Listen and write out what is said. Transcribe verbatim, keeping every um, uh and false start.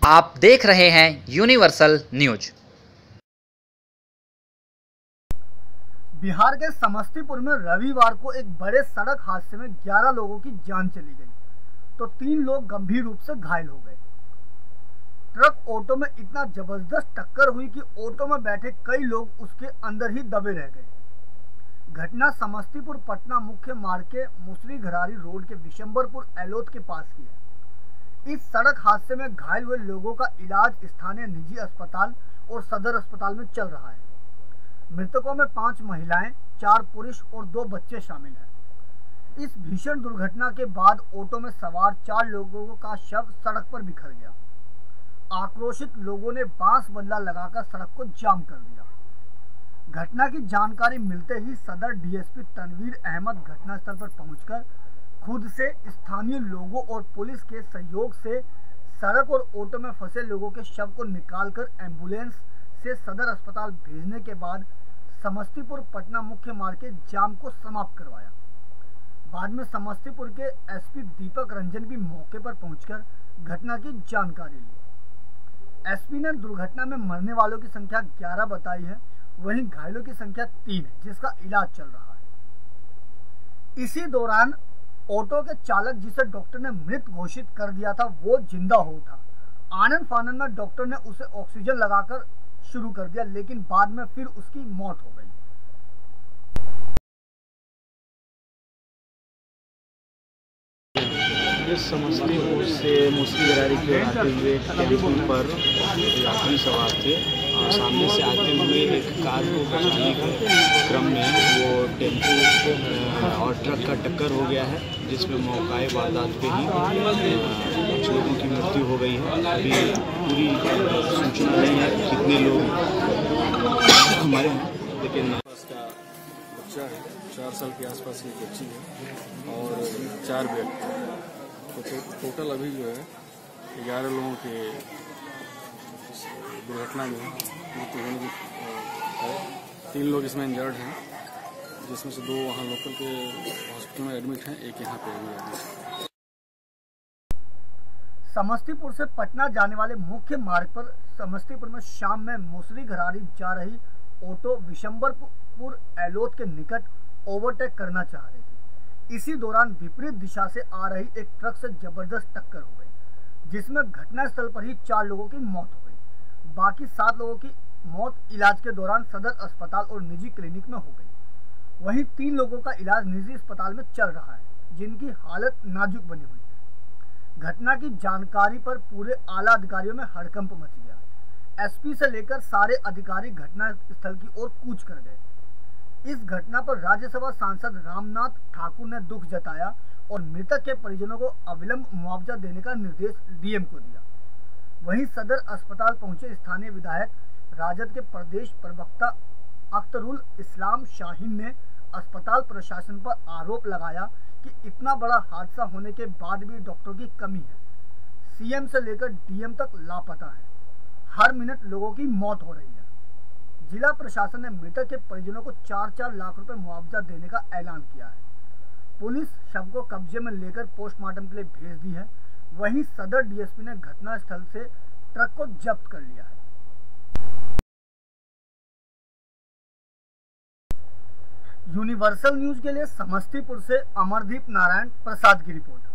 आप देख रहे हैं यूनिवर्सल न्यूज। बिहार के समस्तीपुर में रविवार को एक बड़े सड़क हादसे में ग्यारह लोगों की जान चली गई तो तीन लोग गंभीर रूप से घायल हो गए। ट्रक ऑटो में इतना जबरदस्त टक्कर हुई कि ऑटो में बैठे कई लोग उसके अंदर ही दबे रह गए। घटना समस्तीपुर पटना मुख्य मार्ग के मुसरी घरारी रोड के विशंबरपुर एलोत के पास की है। इस सड़क हादसे में घायल हुए लोगों का इलाज स्थानीय निजी अस्पताल और सदर अस्पताल में चल रहा है। मृतकों में पांच महिलाएं, चार पुरुष और दो बच्चे शामिल हैं। इस भीषण दुर्घटना के बाद ऑटो में सवार चार लोगों का शव सड़क पर बिखर गया। आक्रोशित लोगों ने बांस बल्ला लगाकर सड़क को जाम कर दिया। घटना की जानकारी मिलते ही सदर डीएसपी तनवीर अहमद घटनास्थल पर पहुंचकर खुद से स्थानीय लोगों और पुलिस के सहयोग से सड़क और ऑटो में फंसे लोगों के शव को निकालकर एम्बुलेंस से सदर अस्पताल भेजने के बाद समस्तीपुर पटना मुख्य मार्ग के जाम को समाप्त करवाया। बाद में समस्तीपुर के एसपी दीपक रंजन भी मौके पर पहुंचकर घटना की जानकारी ली। एसपी ने दुर्घटना में मरने वालों की संख्या ग्यारह बताई है, वहीं घायलों की संख्या तीन है जिसका इलाज चल रहा है। इसी दौरान ऑटो के चालक जिसे डॉक्टर ने मृत घोषित कर दिया था वो जिंदा हो उठा। आनंद फानंद में डॉक्टर ने उसे ऑक्सीजन लगाकर शुरू कर दिया, लेकिन बाद में फिर उसकी मौत हो गई। ये समस्तीपुर से मुसरी घरारी के आते हुए टेम्पो पर यात्री सवार थे। सामने से आते हुए एक कार को बचाने के क्रम में वो टेम्पो और ट्रक का टक्कर हो गया है, जिसमें मौकाए वारदात पे ही कुछ लोगों की मृत्यु हो गई है। अभी पूरी सूचना नहीं है कितने लोग हमारे हैं, लेकिन उसका बच्चा है, चार साल के आसपास की बच्ची है और चार बेड, तो टोटल अभी जो है ग्यारह लोगों के दुर्घटना में मृत्यु होने की है। तीन लोग इसमें इंजर्ड हैं, जिसमें से दो वहाँ लोकल के हॉस्पिटल में एडमिट हैं, एक यहाँ पे भी एडमिट। समस्तीपुर से पटना जाने वाले मुख्य मार्ग पर समस्तीपुर में शाम में मुसरी घरारी जा रही ऑटो विशंबरपुर एलोत के निकट ओवरटेक करना चाह रही थी। इसी दौरान विपरीत दिशा से आ रही एक ट्रक से जबरदस्त टक्कर हो गई, जिसमें घटनास्थल पर ही चार लोगों की मौत हो गई। बाकी सात लोगों की मौत इलाज के दौरान सदर अस्पताल और निजी क्लिनिक में हो गई। वहीं तीन लोगों का इलाज निजी अस्पताल में चल रहा है, जिनकी हालत नाजुक बनी हुई है। घटना की जानकारी पर पूरे आला अधिकारियों में हड़कंप मच गया। एसपी से लेकर सारे अधिकारी घटनास्थल की ओर कूच कर गए। इस घटना पर राज्यसभा सांसद रामनाथ ठाकुर ने दुख जताया और मृतक के परिजनों को अविलंब मुआवजा देने का निर्देश डीएम को दिया। वहीं सदर अस्पताल पहुंचे स्थानीय विधायक राजद के प्रदेश प्रवक्ता अख्तरुल इस्लाम शाहीन ने अस्पताल प्रशासन पर आरोप लगाया कि इतना बड़ा हादसा होने के बाद भी डॉक्टरों की कमी है। सीएम से लेकर डीएम तक लापता है। हर मिनट लोगों की मौत हो रही है। जिला प्रशासन ने मृतक के परिजनों को चार चार लाख रुपए मुआवजा देने का ऐलान किया है। पुलिस शव को कब्जे में लेकर पोस्टमार्टम के लिए भेज दी है। वहीं सदर डीएसपी ने घटनास्थल से ट्रक को जब्त कर लिया है। यूनिवर्सल न्यूज के लिए समस्तीपुर से अमरदीप नारायण प्रसाद की रिपोर्ट।